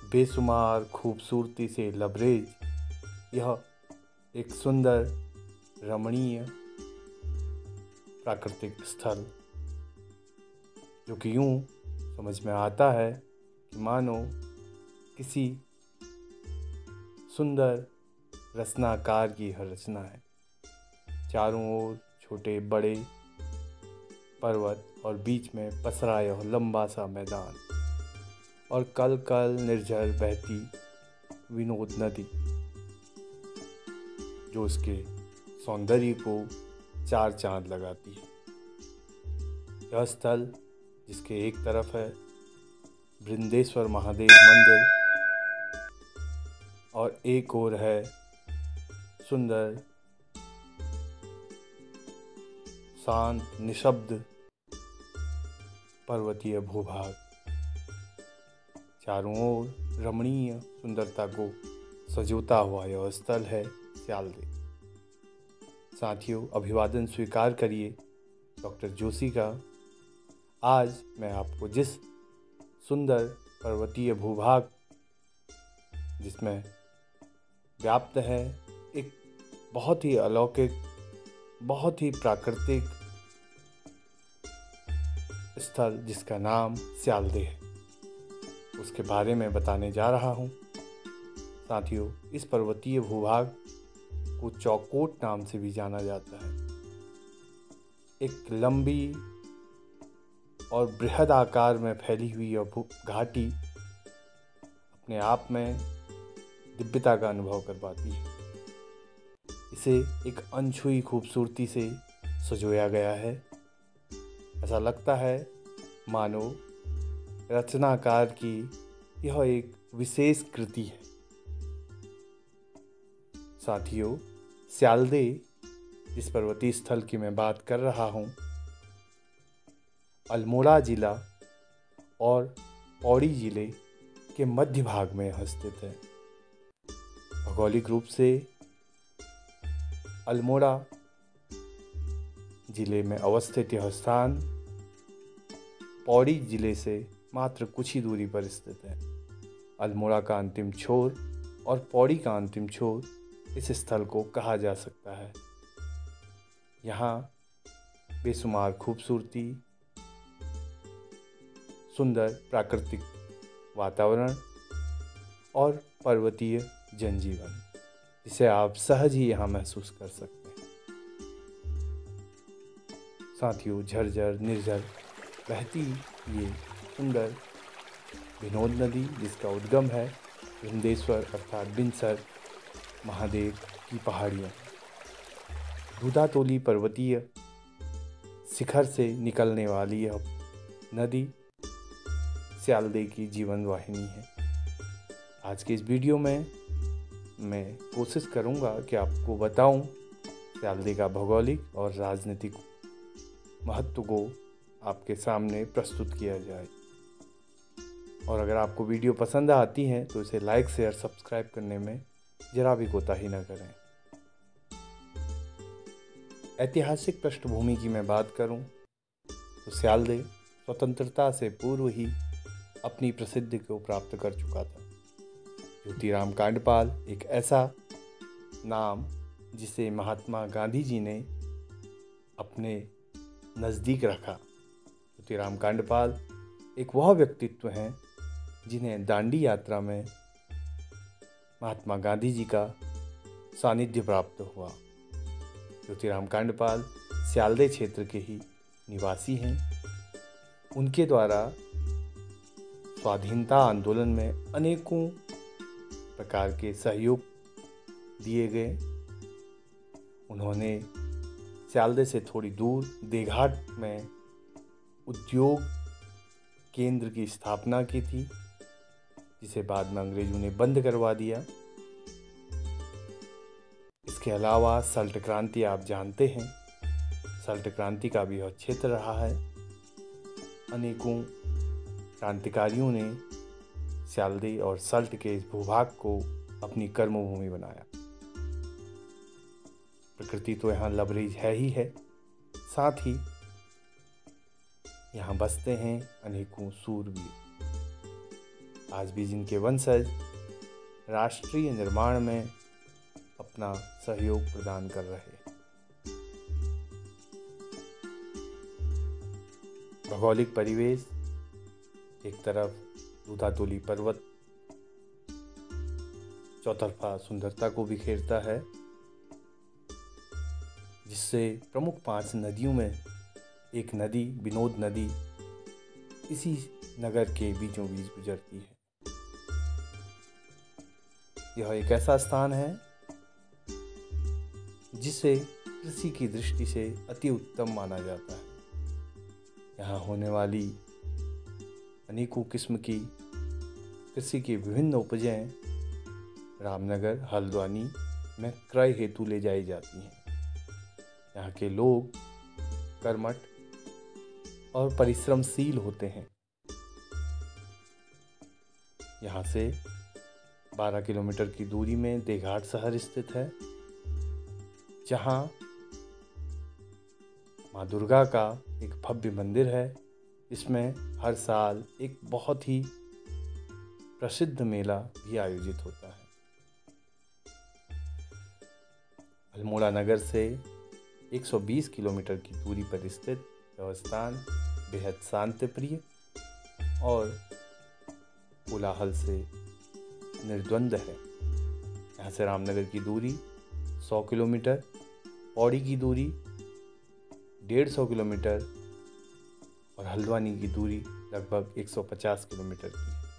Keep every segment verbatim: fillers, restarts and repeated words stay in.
बेशुमार खूबसूरती से लबरेज यह एक सुंदर रमणीय प्राकृतिक स्थल, जो कि यूं समझ में आता है कि मानो किसी सुंदर रचनाकार की यह रचना है। चारों ओर छोटे बड़े पर्वत और बीच में पसरा यह लंबा सा मैदान और कल कल निर्झर बहती विनोद नदी, जो उसके सौंदर्य को चार चांद लगाती है। यह स्थल, जिसके एक तरफ है बृंदेश्वर महादेव मंदिर और एक और है सुंदर शांत निशब्द पर्वतीय भूभाग, चारों ओर रमणीय सुंदरता को सजोता हुआ यह स्थल है स्यालदे। साथियों, अभिवादन स्वीकार करिए डॉक्टर जोशी का। आज मैं आपको जिस सुंदर पर्वतीय भूभाग जिसमें व्याप्त है एक बहुत ही अलौकिक, बहुत ही प्राकृतिक स्थल जिसका नाम स्यालदे है, उसके बारे में बताने जा रहा हूँ। साथियों, इस पर्वतीय भूभाग को चौकोट नाम से भी जाना जाता है। एक लंबी और बृहद आकार में फैली हुई यह घाटी अपने आप में दिव्यता का अनुभव करवाती है। इसे एक अनछुई खूबसूरती से सजोया गया है। ऐसा लगता है मानो रचनाकार की यह एक विशेष कृति है। साथियों, स्यालदे जिस पर्वतीय स्थल की मैं बात कर रहा हूँ, अल्मोड़ा जिला और पौड़ी जिले के मध्य भाग में यह स्थित है। भौगोलिक रूप से अल्मोड़ा जिले में अवस्थित यह स्थान पौड़ी जिले से मात्र कुछ ही दूरी पर स्थित है। अल्मोड़ा का अंतिम छोर और पौड़ी का अंतिम छोर इस स्थल को कहा जा सकता है। यहाँ बेशुमार खूबसूरती, सुंदर प्राकृतिक वातावरण और पर्वतीय जनजीवन, जिसे आप सहज ही यहाँ महसूस कर सकते हैं। साथियों, झरझर निर्झर बहती ये सुंदर विनोद नदी, जिसका उद्गम है बृंदेश्वर अर्थात बिनसर महादेव की पहाड़ियों, दूधातोली पर्वतीय शिखर से निकलने वाली यह नदी स्यालदे की जीवन वाहिनी है। आज के इस वीडियो में मैं कोशिश करूंगा कि आपको बताऊं स्यालदे का भौगोलिक और राजनीतिक महत्व को आपके सामने प्रस्तुत किया जाए। और अगर आपको वीडियो पसंद आती है तो इसे लाइक शेयर सब्सक्राइब करने में जरा भी कोताही न करें। ऐतिहासिक पृष्ठभूमि की मैं बात करूं तो स्यालदे स्वतंत्रता से पूर्व ही अपनी प्रसिद्धि को प्राप्त कर चुका था। ज्योतिराम कांडपाल एक ऐसा नाम जिसे महात्मा गांधी जी ने अपने नज़दीक रखा। ज्योतिराम कांडपाल एक वह व्यक्तित्व हैं जिन्हें दांडी यात्रा में महात्मा गांधी जी का सानिध्य प्राप्त हुआ। ज्योतिराम कांडपाल स्यालदे क्षेत्र के ही निवासी हैं। उनके द्वारा स्वाधीनता आंदोलन में अनेकों प्रकार के सहयोग दिए गए। उन्होंने स्यालदे से थोड़ी दूर देघाट में उद्योग केंद्र की स्थापना की थी, जिसे बाद में अंग्रेजों ने बंद करवा दिया। इसके अलावा सल्ट क्रांति आप जानते हैं, सल्ट क्रांति का भी यह क्षेत्र रहा है। अनेकों क्रांतिकारियों ने स्यालदे और सल्ट के इस भूभाग को अपनी कर्मभूमि बनाया। प्रकृति तो यहाँ लबरेज है ही है, साथ ही यहाँ बसते हैं अनेकों सूरवीर। आज भी जिनके वंशज राष्ट्रीय निर्माण में अपना सहयोग प्रदान कर रहे हैं। भौगोलिक परिवेश, एक तरफ दूधातोली पर्वत चौतरफा सुंदरता को बिखेरता है, जिससे प्रमुख पांच नदियों में एक नदी विनोद नदी इसी नगर के बीचों बीच गुजरती है। यह एक ऐसा स्थान है जिसे कृषि की दृष्टि से अति उत्तम माना जाता है। यहाँ होने वाली अनेकों किस्म की कृषि की विभिन्न उपजें रामनगर हल्द्वानी में क्रय हेतु ले जाई जाती हैं। यहाँ के लोग कर्मठ और परिश्रमशील होते हैं। यहाँ से बारह किलोमीटर की दूरी में देघाट शहर स्थित है, जहाँ माँ दुर्गा का एक भव्य मंदिर है, जिसमें हर साल एक बहुत ही प्रसिद्ध मेला भी आयोजित होता है। अल्मोड़ा नगर से एक सौ बीस किलोमीटर की दूरी पर स्थित यह स्थान बेहद शांतिप्रिय और कोलाहल से निर्द्वंद है। यहाँ से रामनगर की दूरी सौ किलोमीटर, पौड़ी की दूरी डेढ़ सौ किलोमीटर और हल्द्वानी की दूरी लगभग एक सौ पचास किलोमीटर की है।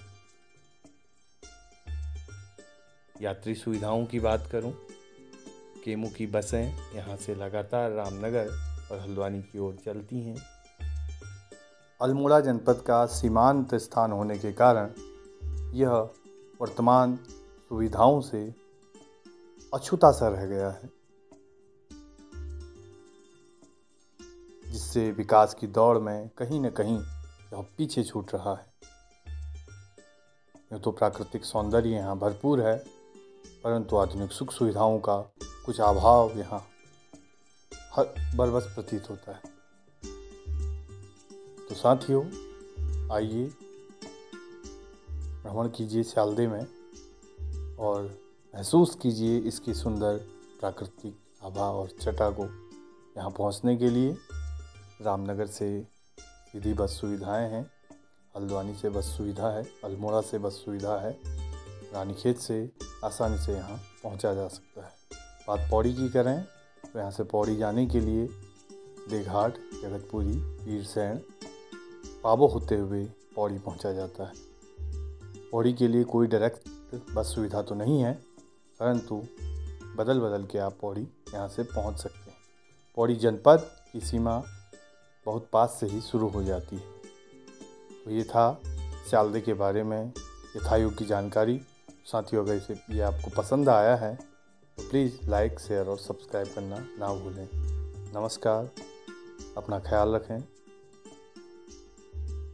यात्री सुविधाओं की बात करूं, केमू की बसें यहाँ से लगातार रामनगर और हल्द्वानी की ओर चलती हैं। अल्मोड़ा जनपद का सीमांत स्थान होने के कारण यह वर्तमान सुविधाओं से अछूता सा रह गया है, जिससे विकास की दौड़ में कहीं न कहीं यह पीछे छूट रहा है। यूँ तो प्राकृतिक सौंदर्य यहाँ भरपूर है, परंतु आधुनिक सुख सुविधाओं का कुछ अभाव यहाँ हर बरबस प्रतीत होता है। तो साथियों, आइए भ्रमण कीजिए स्यालदे में और महसूस कीजिए इसकी सुंदर प्राकृतिक आभा और छटा को। यहाँ पहुँचने के लिए रामनगर से सीधी बस सुविधाएं हैं, हल्द्वानी से बस सुविधा है, अल्मोड़ा से बस सुविधा है, रानीखेत से आसानी से यहाँ पहुँचा जा सकता है। बात पौड़ी की करें तो यहाँ से पौड़ी जाने के लिए देघाट, जगतपुरी, पीरसैन, पाबो होते हुए पौड़ी पहुँचा जाता है। पौड़ी के लिए कोई डायरेक्ट बस सुविधा तो नहीं है, परंतु बदल बदल के आप पौड़ी यहाँ से पहुँच सकते हैं। पौड़ी जनपद की सीमा बहुत पास से ही शुरू हो जाती है। तो ये था स्यालदे के बारे में यथायोग की जानकारी। साथियों, अगर इसे ये आपको पसंद आया है तो प्लीज़ लाइक, शेयर और सब्सक्राइब करना ना भूलें। नमस्कार, अपना ख्याल रखें।